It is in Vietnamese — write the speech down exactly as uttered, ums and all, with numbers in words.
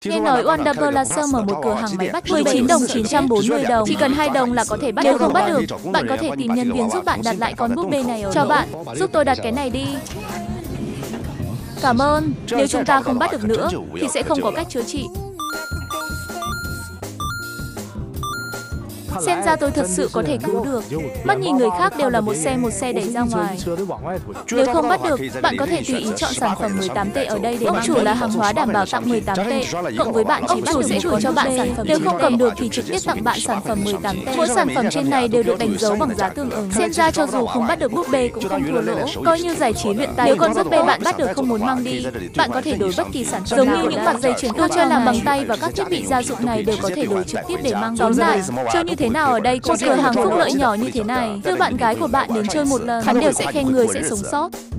Nghe nói Wonderful Laser mở một cửa hàng máy bắt mười chín đồng chín trăm bốn mươi đồng. Chỉ cần hai đồng là có thể bắt. Nếu không bắt được, bạn có thể tìm nhân viên giúp bạn đặt lại con búp bê này ở. Cho bạn, giúp tôi đặt cái này đi. Cảm ơn. Nếu chúng ta không bắt được nữa, thì sẽ không có cách chữa trị. Xem ra tôi thật sự có thể cứu được. Mắt nhìn người khác đều là một xe một xe đẩy ra ngoài. Nếu không bắt được, bạn có thể tùy ý chọn sản phẩm mười tám tệ ở đây để mang chủ là hàng hóa đảm bảo tặng mười tám tệ. Cộng với bạn chỉ bắt chủ sẽ gửi cho bạn sản phẩm. Nếu không cầm được thì trực tiếp tặng bạn sản phẩm mười tám tệ. Mỗi sản phẩm trên này đều được đánh dấu bằng giá tương ứng. Xem ra cho dù không bắt được búp bê cũng không thua lỗ. Coi như giải trí luyện tay. Nếu con búp bê bạn bắt được không muốn mang đi, bạn có thể đổi bất kỳ sản phẩm. Giống như những mặt dây chuyền tôi chơi làm bằng tay và các thiết bị gia dụng này đều có thể đổi trực tiếp để mang. Tóm lại, chơi như thế nào ở đây cũng cửa hàng phúc lợi nhỏ như thế này. Đưa bạn gái của bạn đến chơi một lần, hắn đều sẽ khen người sẽ sống sót.